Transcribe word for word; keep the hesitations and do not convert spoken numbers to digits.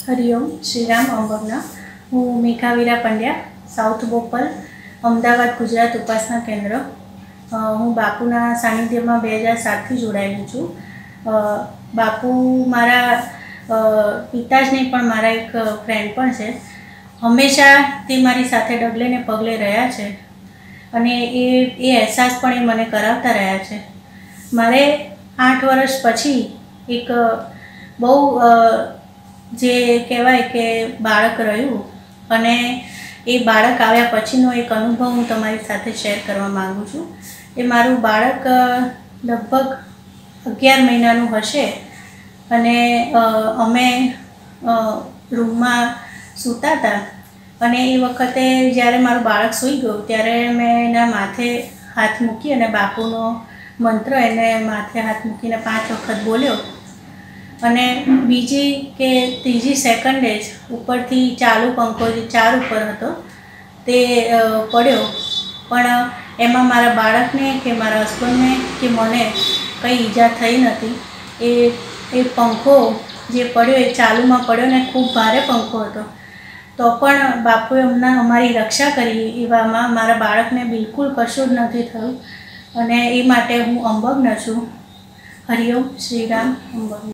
हरिओम श्रीराम अंबगना हूँ मेघावीरा पंड्या साउथ बोपल अमदावाद गुजरात उपासना केन्द्र हूँ बापूना सानिध्य में बे हज़ार सात थी जोड़ायेली छूँ। बापू मारा पिता ज नहीं पण मारा एक फ्रेंड पण छे। हमेशा ते मारी साथे डगले ने पगले रह्या छे अने ए ए एहसास पण ए मने करावता रह्या छे। मारे आठ वर्ष पछी एक बहु जे कहेवाय के बाळक रह्युं अने ए बाळक आव्या पछीनो एक अनुभव हूँ तमारी साथे शेर करवा मांगू छूं। ए मारुं बाळक लगभग अगियार महीनानुं हशे अने अमे रूममां सूता हता अने ए वखते ज्यारे मारुं बाळक सूई गयुं त्यारे मैं एना माथे हाथ मूकी अने बापूनो मंत्र एने माथे हाथ मूकीने पांच वखत बोल्यो अने बीजी के तीजी सेकंडे ज उपरथी चालू पंखो जे चार उपर हतो ते पड्यो पण एमां मारा बाळकने के मारा हस्बंडने के मने कई ईजा थई नथी। ए ए पंखो जे पड्यो ए चालूमां पड्यो ने खूब भारे पंखो हतो तो पण बापुए अमना अमारी रक्षा करी। एवामां मारा बाळकने बिलकुल कशुं ज नथी थयुं अने ए माटे हूँ अंबग्न छुं। हरिओम श्रीराम अंबग्न।